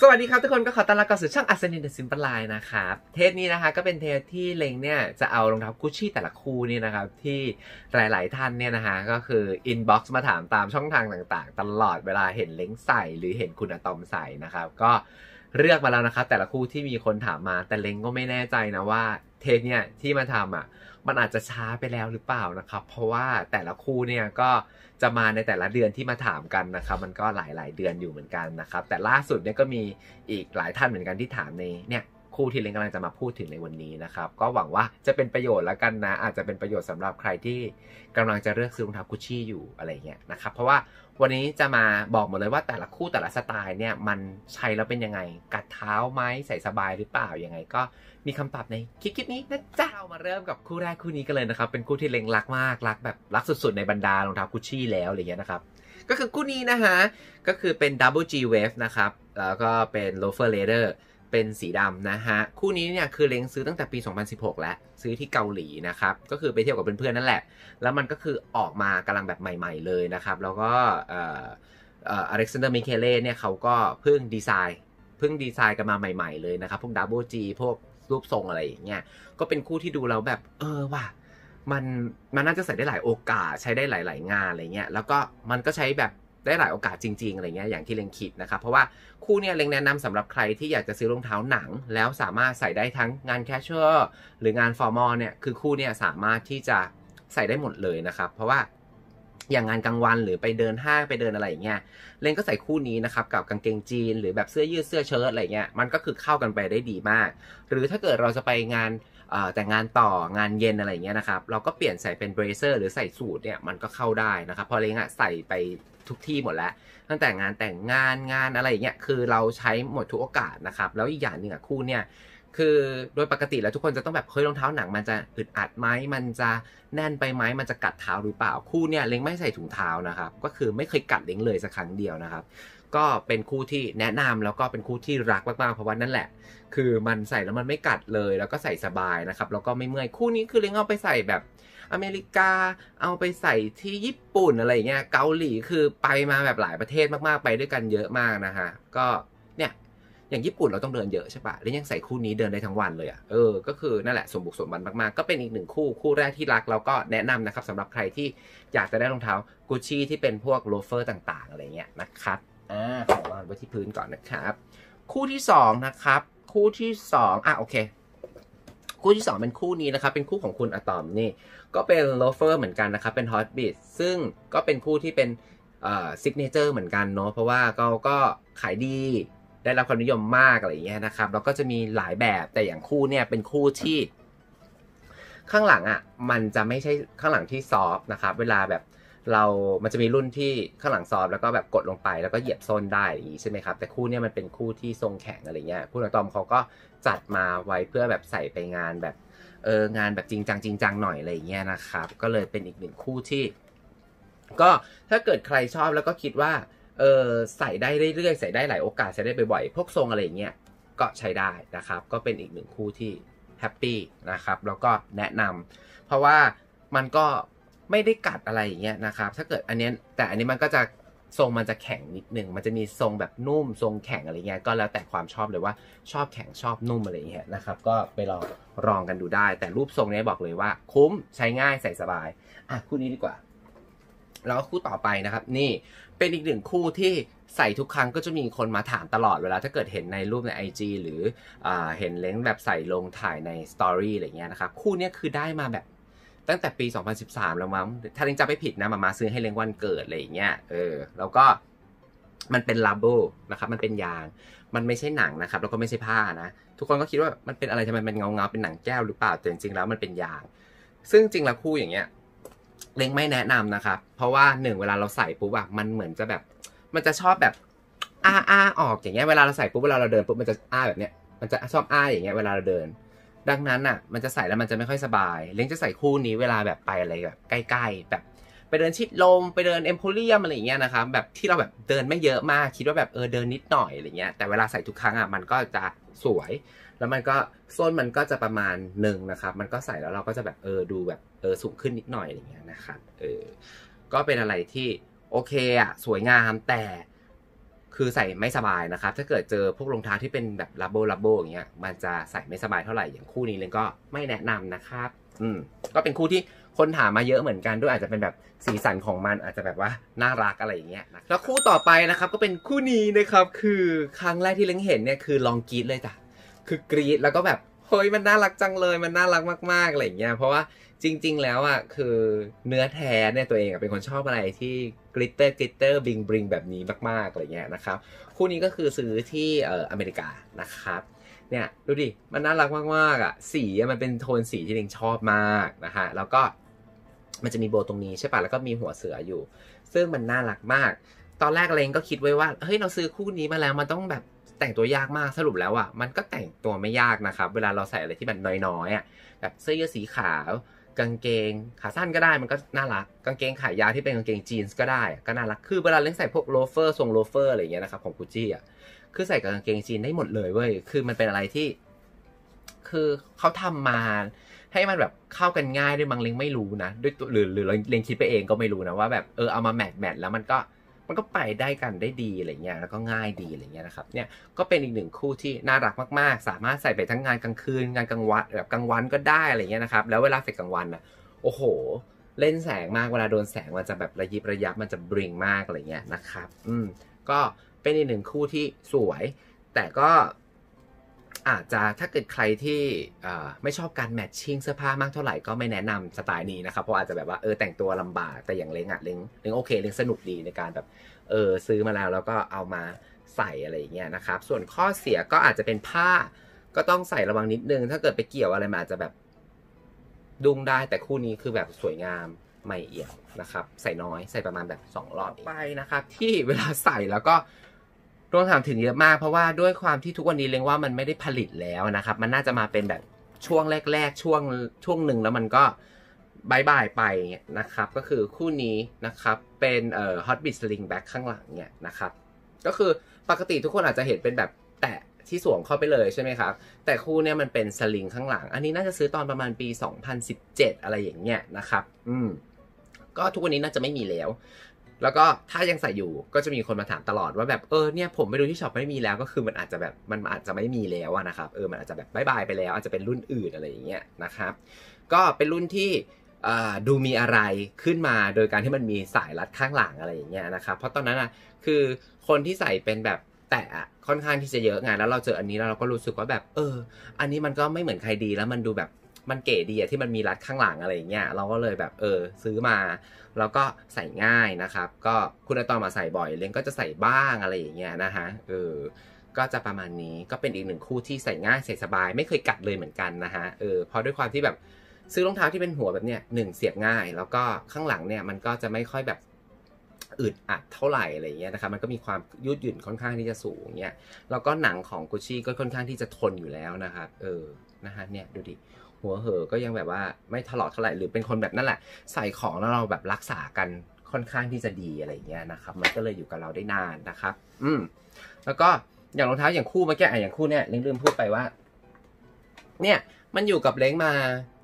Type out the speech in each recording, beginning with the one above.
สวัสดีครับทุกคนก็ขอต้อนรับเข้าสู่ช่อง Arsenal The Simple Line นะครับเทปนี้นะคะก็เป็นเทปที่เล็งเนี่ยจะเอารองเท้ากุชชี่แต่ละคู่นี่นะครับที่หลายๆท่านเนี่ยนะฮะก็คือ inbox มาถามตามช่องทางต่างๆตลอดเวลาเห็นเล็งใส่หรือเห็นคุณอะตอมใส่นะครับก็เลือกมาแล้วนะครับแต่ละคู่ที่มีคนถามมาแต่เล็งก็ไม่แน่ใจนะว่าเทปเนี่ยที่มาทำอ่ะมันอาจจะช้าไปแล้วหรือเปล่านะครับเพราะว่าแต่ละคู่เนี่ยก็จะมาในแต่ละเดือนที่มาถามกันนะครับมันก็หลายๆเดือนอยู่เหมือนกันนะครับแต่ล่าสุดเนี่ยก็มีอีกหลายท่านเหมือนกันที่ถามในเนี่ยคู่ที่เล้งกำลังจะมาพูดถึงในวันนี้นะครับก็หวังว่าจะเป็นประโยชน์แล้วกันนะอาจจะเป็นประโยชน์สำหรับใครที่กำลังจะเลือกซื้อรองเท้ากุชชี่อยู่อะไรเงี้ยนะครับเพราะว่าวันนี้จะมาบอกหมดเลยว่าแต่ละคู่แต่ละสไตล์เนี่ยมันใช้แล้วเป็นยังไงกัดเท้าไหมใส่สบายหรือเปล่ายังไงก็มีคำตอบในคลิปนี้นะจ๊ะเรามาเริ่มกับคู่แรกคู่นี้กันเลยนะครับเป็นคู่ที่เล็งรักมากรักแบบรักสุดๆในบรรดารองเท้ากุชชี่แล้วอะไรเงี้ยนะครับก็คือคู่นี้นะฮะก็คือเป็น Double G Wave นะครับแล้วก็เป็น Loafer Leather เป็นสีดำนะฮะคู่นี้เนี่ยคือเล็งซื้อตั้งแต่ปี 2016 แล้วซื้อที่เกาหลีนะครับก็คือไปเที่ยวกับเพื่อนๆนั่นแหละแล้วมันก็คือออกมากำลังแบบใหม่ๆเลยนะครับแล้วก็อเล็กซานเดอร์ มิเคเล่เนี่ยเขาก็เพิ่งดีไซน์กันมาใหม่ๆเลยนะครับพวก Double G พวกรูปทรงอะไรอย่างเงี้ยก็เป็นคู่ที่ดูแล้วแบบว่ะมันน่าจะใส่ได้หลายโอกาสใช้ได้หลายๆงานอะไรเงี้ยแล้วก็มันก็ใช้แบบได้หลายโอกาสจริงๆอะไรเงี้ยอย่างที่เล็งคิดนะครับเพราะว่าคู่เนี่ยเล็งแนะนำสำหรับใครที่อยากจะซื้อรองเท้าหนังแล้วสามารถใส่ได้ทั้งงานแคชชวลหรืองานฟอร์มอลเนี่ยคือคู่เนี่ยสามารถที่จะใส่ได้หมดเลยนะครับเพราะว่าอย่างงานกลางวันหรือไปเดินห้างไปเดินอะไรอย่างเงี้ยเล็งก็ใส่คู่นี้นะครับกับกางเกงจีนหรือแบบเสื้อยืดเสื้อเชิ้ตอะไรเงี้ยมันก็คือเข้ากันไปได้ดีมากหรือถ้าเกิดเราจะไปงานแต่งานต่องานเย็นอะไรเงี้ยนะครับเราก็เปลี่ยนใส่เป็นเบรเซอร์หรือใส่สูทเนี่ยมันก็เข้าได้นะครับพอเล้งใส่ไปทุกที่หมดแล้วตั้งแต่งานแต่งงานอะไรอย่างเงี้ยคือเราใช้หมดทุกโอกาสนะครับแล้วอีกอย่างหนึ่งคู่เนี่ยคือโดยปกติแล้วทุกคนจะต้องแบบเฮ้ยรองเท้าหนังมันจะอึดอัดไหมมันจะแน่นไปไหมมันจะกัดเท้าหรือเปล่าคู่เนี่ยเล้งไม่ใส่ถุงเท้านะครับก็คือไม่เคยกัดเล้งเลยสักครั้งเดียวนะครับก็เป็นคู่ที่แนะนำแล้วก็เป็นคู่ที่รักมากๆเพราะว่านั่นแหละคือมันใส่แล้วมันไม่กัดเลยแล้วก็ใส่สบายนะครับแล้วก็ไม่เมื่อยคู่นี้คือเล้งเอาไปใส่แบบอเมริกาเอาไปใส่ที่ญี่ปุ่นอะไรเงี้ยเกาหลีคือไปมาแบบหลายประเทศมากๆไปด้วยกันเยอะมากนะฮะก็เนี่ยอย่างญี่ปุ่นเราต้องเดินเยอะใช่ปะแล้วยังใส่คู่นี้เดินได้ทั้งวันเลยก็คือนั่นแหละสมบุกสมบันมากๆก็เป็นอีกหนึ่งคู่แรกที่รักแล้วก็แนะนำนะครับสำหรับใครที่อยากจะได้รองเท้ากุชชี่ที่เป็นพวกโลเฟอร์ต่างๆอะไรเงี้ยนะครับขอวางไว้ที่พื้นก่อนนะครับคู่ที่2นะครับคู่ที่2โอเคคู่ที่2เป็นคู่นี้นะครับเป็นคู่ของคุณอะตอมนี่ก็เป็นโลเฟอร์เหมือนกันนะครับเป็นฮอตบีทซึ่งก็เป็นคู่ที่เป็นซิกเนเจอร์เหมือนกันเนาะเพราะว่าเขาก็ขายดีได้รับความนิยมมากอะไรอย่างเงี้ยนะครับแล้วก็จะมีหลายแบบแต่อย่างคู่เนี่ยเป็นคู่ที่ข้างหลังมันจะไม่ใช่ข้างหลังที่ซอฟต์นะครับเวลาแบบมันจะมีรุ่นที่ข้างหลังซอฟต์แล้วก็แบบกดลงไปแล้วก็เหยียบส้นได้อย่างนี้ใช่ไหมครับแต่คู่นี้มันเป็นคู่ที่ทรงแข็งอะไรเงี้ยคุณอะตอมเขาก็จัดมาไว้เพื่อแบบใส่ไปงานแบบงานแบบจริงจังหน่อยอะไรเงี้ยนะครับก็เลยเป็นอีกหนึ่งคู่ที่ก็ถ้าเกิดใครชอบแล้วก็คิดว่าใส่ได้เรื่อยๆใส่ได้หลายโอกาสใส่ได้บ่อยๆพวกทรงอะไรเงี้ยก็ใช้ได้นะครับก็เป็นอีกหนึ่งคู่ที่แฮปปี้นะครับแล้วก็แนะนำเพราะว่ามันก็ไม่ได้กัดอะไรอย่างเงี้ยนะครับถ้าเกิดอันนี้มันก็จะทรงมันจะแข็งนิดนึงมันจะมีทรงแบบนุ่มทรงแข็งอะไรเงี้ยก็แล้วแต่ความชอบเลยว่าชอบแข็งชอบนุ่มอะไรเงี้ยนะครับก็ไปลองกันดูได้แต่รูปทรงนี้บอกเลยว่าคุ้มใช้ง่ายใส่สบายคู่นี้ดีกว่าแล้วคู่ต่อไปนะครับนี่เป็นอีกหนึ่งคู่ที่ใส่ทุกครั้งก็จะมีคนมาถามตลอดเวลาถ้าเกิดเห็นในรูปใน IG หรือเห็นเล้งแบบใส่ลงถ่ายในสตอรี่อะไรเงี้ยนะครับคู่นี้คือได้มาแบบตั้งแต่ปี 2013 แล้วมั้งถ้าเล้งจำไม่ผิดนะมาซื้อให้เล้งวันเกิดอะไรอย่างเงี้ยแล้วก็มันเป็นลับเบิลนะครับมันเป็นยางมันไม่ใช่หนังนะครับแล้วก็ไม่ใช่ผ้านะทุกคนก็คิดว่ามันเป็นอะไรทำไมมันเงาเป็นหนังแก้วหรือเปล่าแต่จริงๆแล้วมันเป็นยางซึ่งจริงแล้วคู่อย่างเงี้ยเล้งไม่แนะนำนะครับเพราะว่า1เวลาเราใส่ปุ๊บมันเหมือนจะแบบมันจะชอบแบบออกอย่างเงี้ยเวลาเราใส่ปุ๊บเวลาเราเดินปุ๊บมันจะแบบเนี้ยมันจะชอบอย่างเงี้ยเวลาเราเดินดังนั้นมันจะใส่แล้วมันจะไม่ค่อยสบายเล้งจะใส่คู่นี้เวลาแบบไปอะไรแบบใกล้ๆแบบไปเดินชิดลมไปเดินเอ็มโพเรียมอะไรอย่างเงี้ยนะครับแบบที่เราแบบเดินไม่เยอะมากคิดว่าแบบเดินนิดหน่อยอะไรเงี้ยแต่เวลาใส่ทุกครั้งมันก็จะสวยแล้วมันก็ส้นมันก็จะประมาณหนึ่งนะครับมันก็ใส่แล้วเราก็จะแบบดูแบบสูงขึ้นนิดหน่อยอะไรเงี้ยนะครับก็เป็นอะไรที่โอเคสวยงามแต่คือใส่ไม่สบายนะครับถ้าเกิดเจอพวกรองเท้าที่เป็นแบบลับเบิลอย่างเงี้ยมันจะใส่ไม่สบายเท่าไหร่อย่างคู่นี้เลยก็ไม่แนะนำนะครับก็เป็นคู่ที่คนถามมาเยอะเหมือนกันด้วยอาจจะเป็นแบบสีสันของมันอาจจะแบบว่าน่ารักอะไรอย่างเงี้ยนะแล้วคู่ต่อไปนะครับก็เป็นคู่นี้นะครับคือครั้งแรกที่เล้งเห็นเนี่ยคือลองกรี๊ดเลยจ้ะคือกรี๊ดแล้วก็แบบเฮ้ยมันน่ารักจังเลยมันน่ารักมากๆอะไรอย่างเงี้ยเพราะว่าจริงๆแล้วอ่ะคือเนื้อแท้เนี่ยตัวเองเป็นคนชอบอะไรที่กลิตเตอร์บลิงแบบนี้มากๆอะไรเงี้ยนะครับคู่นี้ก็คือซื้อที่อเมริกานะครับเนี่ยดูดิมันน่ารักมากๆอ่ะสีมันเป็นโทนสีที่เล้งชอบมากนะฮะแล้วก็มันจะมีโบตรงนี้ใช่ป่ะแล้วก็มีหัวเสืออยู่ซึ่งมันน่ารักมากตอนแรกเล้งก็คิดไว้ว่าเฮ้ยเราซื้อคู่นี้มาแล้วมันต้องแบบแต่งตัวยากมากสรุปแล้วอ่ะมันก็แต่งตัวไม่ยากนะครับเวลาเราใส่อะไรที่มันน้อยๆอ่ะแบบเสื้อยืดสีขาวกางเกงขาสั้นก็ได้มันก็น่ารักกางเกงขายาวที่เป็นกางเกงจีนส์ก็ได้ก็น่ารักคือเวลาเล่นใส่พวกโลเฟอร์โลเฟอร์อะไรอย่างเงี้ยนะครับของกุชี่อ่ะคือใส่กับกางเกงจีนได้หมดเลยเว้ยคือมันเป็นอะไรที่คือเขาทำมาให้มันแบบเข้ากันง่ายด้วยบางเล้งไม่รู้นะด้วยหรือเล้งคิดไปเองก็ไม่รู้นะว่าแบบเอามาแมทแล้วมันก็ไปได้กันได้ดีอะไรเงี้ยแล้วก็ง่ายดีอะไรเงี้ยนะครับเนี่ยก็เป็นอีกหนึ่งคู่ที่น่ารักมากๆสามารถใส่ไปทั้งงานกลางคืนงานกลางวันแบบกลางวันก็ได้อะไรเงี้ยนะครับแล้วเวลาใส่กลางวันนะโอ้โหเล่นแสงมากเวลาโดนแสงมันจะแบบระยิบระยับมันจะบริงมากอะไรเงี้ยนะครับก็เป็นอีกหนึ่งคู่ที่สวยแต่ก็อาจจะถ้าเกิดใครที่ไม่ชอบการแมทชิ่งเสื้อผ้ามากเท่าไหร่ก็ไม่แนะนำสไตล์นี้นะครับเพราะอาจจะแบบว่าแต่งตัวลำบากแต่อย่างเล้งโอเคเล้งสนุกดีในการแบบซื้อมาแล้วก็เอามาใส่อะไรอย่างเงี้ยนะครับส่วนข้อเสียก็อาจจะเป็นผ้าก็ต้องใส่ระวังนิดนึงถ้าเกิดไปเกี่ยวอะไรมาอาจจะแบบดุ้งได้แต่คู่นี้คือแบบสวยงามไม่เอี่ยมนะครับใส่น้อยใส่ประมาณแบบ2 รอบไปนะครับที่เวลาใส่แล้วก็โดนถามถึงเยอะมากเพราะว่าด้วยความที่ทุกวันนี้เล้งว่ามันไม่ได้ผลิตแล้วนะครับมันน่าจะมาเป็นแบบช่วงแรกๆช่วงหนึ่งแล้วมันก็บายไปนะครับก็คือคู่นี้นะครับเป็นHotbit Slingback ข้างหลังเนี่ยนะครับก็คือปกติทุกคนอาจจะเห็นเป็นแบบแตะที่สวมเข้าไปเลยใช่ไหมครับแต่คู่เนี้ยมันเป็นสลิงข้างหลังอันนี้น่าจะซื้อตอนประมาณปี2017อะไรอย่างเงี้ยนะครับก็ทุกวันนี้น่าจะไม่มีแล้วก็ถ้ายังใส่อยู่ก็จะมีคนมาถามตลอดว่าแบบเนี่ยผมไปดูที่ช็อปไม่มีแล้วก็คือมันอาจจะแบบมันอาจจะไม่มีแล้วนะครับมันอาจจะแบบบายไปแล้วอาจจะเป็นรุ่นอื่นอะไรอย่างเงี้ยนะครับก็เป็นรุ่นที่ดูมีอะไรขึ้นมาโดยการที่มันมีสายรัดข้างหลังอะไรอย่างเงี้ยนะครับเพราะตอนนั้นคือคนที่ใส่เป็นแบบแตะค่อนข้างที่จะเยอะไงแล้วเราเจออันนี้แล้วเราก็รู้สึกว่าแบบอันนี้มันก็ไม่เหมือนใครดีแล้วมันดูแบบมันเก๋ดีที่มันมีรัดข้างหลังอะไรอย่างเงี้ยเราก็เลยแบบซื้อมาแล้วก็ใส่ง่ายนะครับก็คุณตอนมาใส่บ่อยเล้งก็จะใส่บ้างอะไรอย่างเงี้ยนะฮะก็จะประมาณนี้ก็เป็นอีกหนึ่งคู่ที่ใส่ง่ายใส่สบายไม่เคยกัดเลยเหมือนกันนะฮะเพราะด้วยความที่แบบซื้อรองเท้าที่เป็นหัวแบบเนี้ย1เสียบง่ายแล้วก็ข้างหลังเนี่ยมันก็จะไม่ค่อยแบบอึดอัดเท่าไหร่อะไรเงี้ยนะครับมันก็มีความยืดหยุ่นค่อนข้างที่จะสูงเงี้ยแล้วก็หนังของกุชชี่ก็ค่อนข้างที่จะทนอยู่แล้วนะครับนะฮะเนี่ยดูดิหัวเหอก็ยังแบบว่าไม่ถลอกเท่าไหร่หรือเป็นคนแบบนั่นแหละใส่ของแล้วเราแบบรักษากันค่อนข้างที่จะดีอะไรเงี้ยนะครับมันก็เลยอยู่กับเราได้นานนะครับแล้วก็อย่างรองเท้าอย่างคู่เมื่อกี้อย่างคู่เนี่ยเล้งลืมพูดไปว่าเนี่ยมันอยู่กับเล้งมา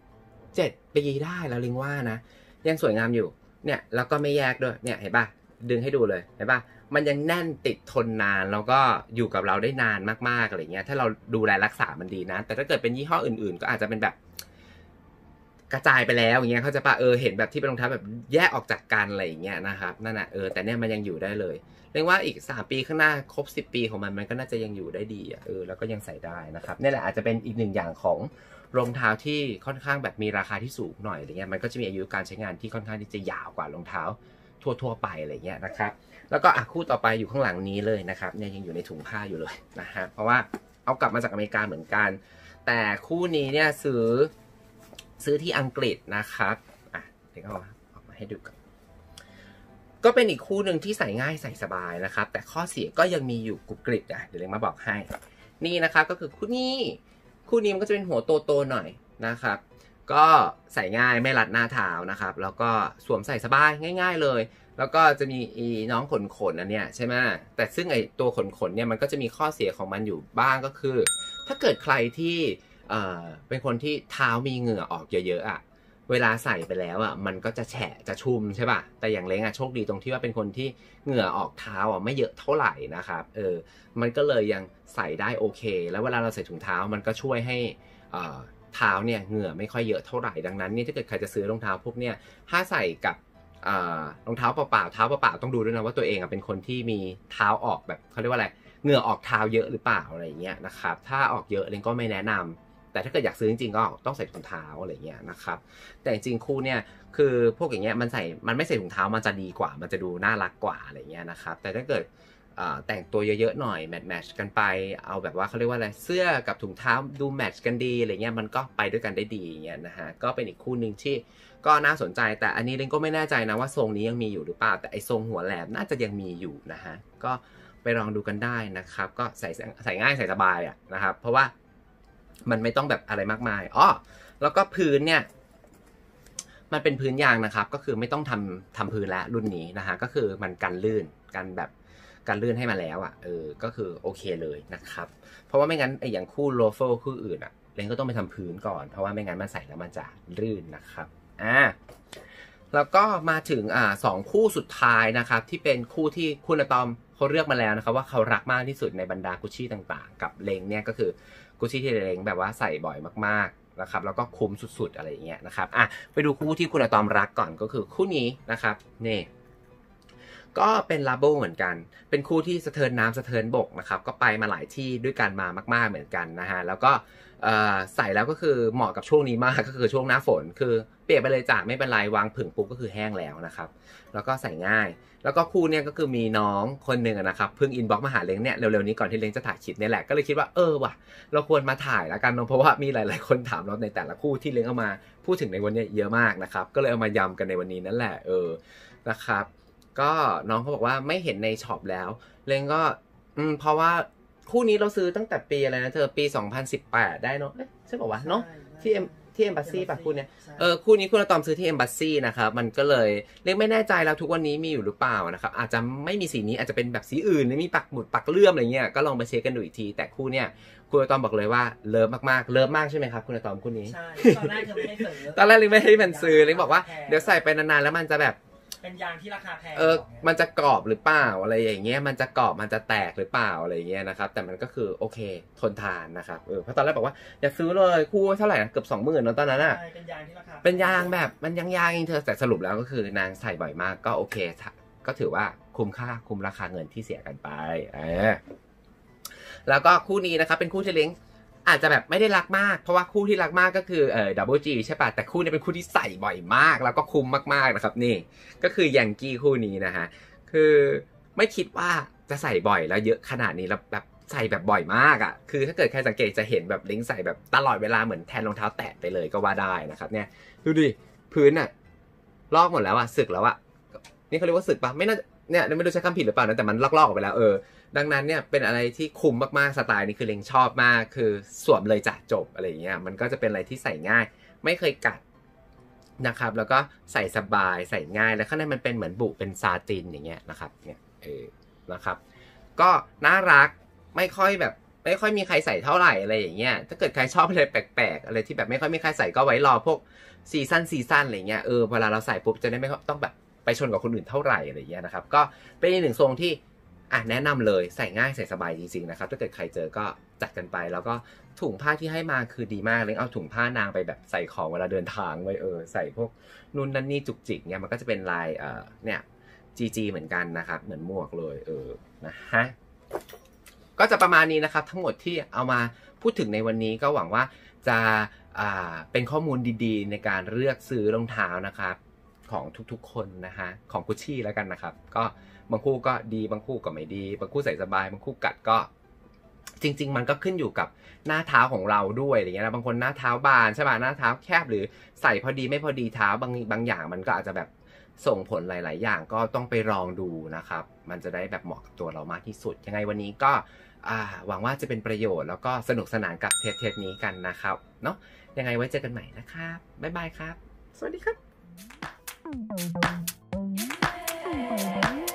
7 ปีได้แล้วเล้งว่านะยังสวยงามอยู่เนี่ยแล้วก็ไม่แยกด้วยเนี่ยเห็นป่ะดึงให้ดูเลยเห็นป่ะมันยังแน่นติดทนนานแล้วก็อยู่กับเราได้นานมากๆอะไรเงี้ยถ้าเราดูแลรักษามันดีนะแต่ถ้าเกิดเป็นยี่ห้ออื่นๆก็อาจจะเป็นแบบกระจายไปแล้วอย่างเงี้ยเขาจะป่ะเห็นแบบที่เป็นรองเท้าแบบแยกออกจากกันอะไรอย่างเงี้ยนะครับนั่นน่ะแต่เนี่ยมันยังอยู่ได้เลยเรียกว่าอีก3 ปีข้างหน้าครบ10 ปีของมันก็น่าจะยังอยู่ได้ดีแล้วก็ยังใส่ได้นะครับนี่แหละอาจจะเป็นอีกหนึ่งอย่างของรองเท้าที่ค่อนข้างแบบมีราคาที่สูงหน่อยอะไรเงี้ยมันก็จะมีอายุการใช้งานที่ค่อนข้างที่จะยาวกว่ารองเท้าทั่วไปอะไรเงี้ยนะครับแล้วก็คู่ต่อไปอยู่ข้างหลังนี้เลยนะครับเนี่ยยังอยู่ในถุงผ้าอยู่เลยนะฮะเพราะว่าเอากลับมาจากอเมริกาเหมือนกันแต่คู่นี้เนี่ยซื้อที่อังกฤษนะครับเดี๋ยวเอาออกมาให้ดูกันก็เป็นอีกคู่หนึ่งที่ใส่ง่ายใส่สบายนะครับแต่ข้อเสียก็ยังมีอยู่กรุบกริบเดี๋ยวเล้งมาบอกให้นี่นะครับก็คือคู่นี้มันก็จะเป็นหัวโตหน่อยนะครับก็ใส่ง่ายไม่รัดหน้าเท้านะครับแล้วก็สวมใส่สบายง่ายๆเลยแล้วก็จะมีน้องขนอันเนี้ยใช่ไหมแต่ซึ่งไอตัวขนเนี่ยมันก็จะมีข้อเสียของมันอยู่บ้างก็คือถ้าเกิดใครที่เป็นคนที่เท้ามีเหงื่อออกเยอะๆเวลาใส่ไปแล้วอ่ะมันก็จะแฉะจะชุ่มใช่ป่ะแต่อย่างเล้งอ่ะโชคดีตรงที่ว่าเป็นคนที่เหงื่อออกเท้าอ่ะไม่เยอะเท่าไหร่นะครับมันก็เลยยังใส่ได้โอเคแล้วเวลาเราใส่ถุงเท้ามันก็ช่วยให้เท้าเนี่ยเหงื่อไม่ค่อยเยอะเท่าไหร่ดังนั้นนี่ถ้าเกิดใครจะซื้อรองเท้าพวกเนี่ยถ้าใส่กับรองเท้าเปล่าๆเท้าเปล่าๆต้องดูด้วยนะว่าตัวเองเป็นคนที่มีเท้าออกแบบเขาเรียกว่าอะไรเหงื่อออกเท้าเยอะหรือเปล่าอะไรอย่างเงี้ยนะครับถ้าออกเยอะเล้งก็ไม่แนะนำแต่ถ้าเกิดอยากซื้อจริงๆก็ต้องใส่ถุงเท้าอะไรเงี้ยนะครับแต่จริงๆคู่เนี่ยคือพวกอย่างเงี้ยมันไม่ใส่ถุงเท้ามันจะดีกว่ามันจะดูน่ารักกว่าอะไรเงี้ยนะครับแต่ถ้าเกิดแต่งตัวเยอะๆหน่อยแมทช์กันไปเอาแบบว่าเขาเรียกว่าอะไรเสื้อกับถุงเท้าดูแมทช์กันดีอะไรเงี้ยมันก็ไปด้วยกันได้ดีอย่างเงี้ยนะฮะก็เป็นอีกคู่หนึ่งที่ก็น่าสนใจแต่อันนี้เล้งก็ไม่แน่ใจนะว่าทรงนี้ยังมีอยู่หรือเปล่าแต่ไอทรงหัวแหลมน่าจะยังมีอยู่นะฮะก็ไปลองดูกันได้นะครับก็ใส่ง่ายใส่สบายอ่ะนะครับเพราะว่ามันไม่ต้องแบบอะไรมากมายแล้วก็พื้นเนี่ยมันเป็นพื้นยางนะครับก็คือไม่ต้องทำพื้นแล้วรุ่นนี้นะฮะก็คือมันกันลื่นให้มาแล้วอ่ะก็คือโอเคเลยนะครับเพราะว่าไม่งั้นไออย่างคู่โลเฟลคู่อื่นอ่ะเล้งก็ต้องไปทำพื้นก่อนเพราะว่าไม่งั้นมันใส่แล้วมันจะลื่นนะครับแล้วก็มาถึง2คู่สุดท้ายนะครับที่เป็นคู่ที่คุณอะตอมเขาเลือกมาแล้วนะครับว่าเขารักมากที่สุดในบรรดากุชชี่ต่างๆกับเล้งเนี่ยก็คือกุชชี่ที่เล้งแบบว่าใส่บ่อยมากๆนะครับแล้วก็คุ้มสุดๆอะไรอย่างเงี้ยนะครับไปดูคู่ที่คุณอะตอมรักก่อนก็คือคู่นี้นะครับนี่ก็เป็นลาโบเหมือนกันเป็นคู่ที่สะเทินน้ำสะเทินบกนะครับก็ไปมาหลายที่ด้วยกันมามากๆเหมือนกันนะฮะแล้วก็ใส่แล้วก็คือเหมาะกับช่วงนี้มากก็คือช่วงหน้าฝนคือเปียกไปเลยจ้ะไม่เป็นไรวางผึ่งปุ๊บก็คือแห้งแล้วนะครับแล้วก็ใส่ง่ายแล้วก็คู่เนี่ยก็คือมีน้องคนหนึ่งนะครับเพิ่งอินบ็อกซ์มาหาเล้งเนี่ยเร็วๆนี้ก่อนที่เล้งจะถ่ายคลิปเนี่ยแหละก็เลยคิดว่าว่ะเราควรมาถ่ายแล้วกันเพราะว่ามีหลายๆคนถามเราในแต่ละคู่ที่เล้งเอามาพูดถึงในวันนี้เยอะมากนะครับก็เลยเอามายำกันในวันนี้นั่นแหละนะครับก็น้องเขาบอกว่าไม่เห็นในช็อปแล้วเล้งก็เพราะว่าคู่นี้เราซื้อตั้งแต่ปีอะไรนะเธอปี2018ได้เนาะใช่ป่าววะเนาะที่เอมบัสซี่ป่ะคู่เนี้ยคู่นี้คุณอะตอมซื้อที่เอมบัสซี่นะครับมันก็เลยเรียกไม่แน่ใจแล้วทุกวันนี้มีอยู่หรือเปล่านะครับอาจจะไม่มีสีนี้อาจจะเป็นแบบสีอื่นหรือมีปักหมุดปักเลื่อมอะไรเงี้ยก็ลองไปเช็คกันดูอีกทีแต่คู่เนี้ยคุณอะตอมบอกเลยว่าเลิฟมากๆเลิฟมากใช่ไหมครับคุณอะตอมคู่นี้ใช่ตอนแรกเธอไม่ให้ซื้อตอนแรกเลยไม่ให้มันซื้อเลยบอกว่าเดี๋ยวใส่ไปนานๆแล้วมันจะแบบเป็นยางที่ราคาแพงมันจะกรอบหรือเปล่าอะไรอย่างเงี้ยมันจะกรอบมันจะแตกหรือเปล่าอะไรอย่างเงี้ยนะครับแต่มันก็คือโอเคทนทานนะครับเพราะตอนแรกบอกว่าอย่าซื้อเลยคู่เท่าไหร่นะเกือบ20,000นะตอนนั้นอ่ะเป็นยางที่ราคาเป็นยางแบบมันยางเองเธอแต่สรุปแล้วก็คือนางใส่บ่อยมากก็โอเคก็ถือว่าคุ้มราคาเงินที่เสียกันไปแล้วก็คู่นี้นะครับเป็นคู่ที่เล้งอาจจะแบบไม่ได้รักมากเพราะว่าคู่ที่รักมากก็คือดับเบิลจีใช่ป่ะแต่คู่นี้เป็นคู่ที่ใส่บ่อยมากแล้วก็คุ้มมากๆนะครับนี่ก็คือยังกี้คู่นี้นะฮะคือไม่คิดว่าจะใส่บ่อยแล้วเยอะขนาดนี้แล้วแบบใส่แบบบ่อยมากอ่ะคือถ้าเกิดใครสังเกตจะเห็นแบบลิงก์ใส่แบบตลอดเวลาเหมือนแทนรองเท้าแตะไปเลยก็ว่าได้นะครับเนี่ยดูดิพื้นอ่ะลอกหมดแล้วอ่ะสึกแล้วอ่ะนี่เขาเรียกว่าสึกป่ะไม่น่าเนี่ยไม่รู้ใช้คำผิดหรือเปล่านะแต่มันลอกๆออกไปแล้วดังนั้นเนี่ยเป็นอะไรที่คุ้มมากๆสไตล์นี้คือเล้งชอบมากคือสวมเลยจ้ะจบอะไรอย่างเงี้ยมันก็จะเป็นอะไรที่ใส่ง่ายไม่เคยกัดนะครับแล้วก็ใส่สบายใส่ง่ายแล้วข้างในมันเป็นเหมือนบุเป็นซาตินอย่างเงี้ยนะครับเนี่ยนะครับก็น่ารักไม่ค่อยมีใครใส่เท่าไหร่อะไรอย่างเงี้ยถ้าเกิดใครชอบอะไรแปลกๆอะไรที่แบบไม่ค่อยมีใครใส่ก็ไว้รอพวกซีซั่นอะไรเงี้ยเวลาเราใส่ปุ๊บจะได้ไม่ต้องแบบไปชนกับคนอื่นเท่าไหร่อะไรเงี้ยนะครับก็เป็นอีกหนึ่งทรงที่แนะนำเลยใส่ง่ายใส่สบายจริงๆนะครับถ้าเกิดใครเจอก็จัดกันไปแล้วก็ถุงผ้าที่ให้มาคือดีมากเลยเอาถุงผ้านางไปแบบใส่ของเวลาเดินทางไว้ใส่พวกนู่นนั่นนี่จุกจิกเนี่ยมันก็จะเป็นลายเนี่ยGG เหมือนกันนะครับเหมือนหมวกเลยนะฮะก็จะประมาณนี้นะครับทั้งหมดที่เอามาพูดถึงในวันนี้ก็หวังว่าจะเป็นข้อมูลดีๆในการเลือกซื้อรองเท้านะครับของทุกๆคนนะฮะของกุชชี่แล้วกันนะครับก็บางคู่ก็ดีบางคู่ก็ไม่ดีบางคู่ใส่สบายบางคู่กัดก็จริงๆมันก็ขึ้นอยู่กับหน้าเท้าของเราด้วยอะไรเงี้ยนะบางคนหน้าเท้าบานใช่ป่ะหน้าเท้าแคบหรือใส่พอดีไม่พอดีเท้าบางอย่างมันก็อาจจะแบบส่งผลหลายๆอย่างก็ต้องไปลองดูนะครับมันจะได้แบบเหมาะกับตัวเรามากที่สุดยังไงวันนี้ก็หวังว่าจะเป็นประโยชน์แล้วก็สนุกสนานกับเทปนี้กันนะครับเนาะยังไงไว้เจอกันใหม่นะครับบ๊ายบายครับสวัสดีครับ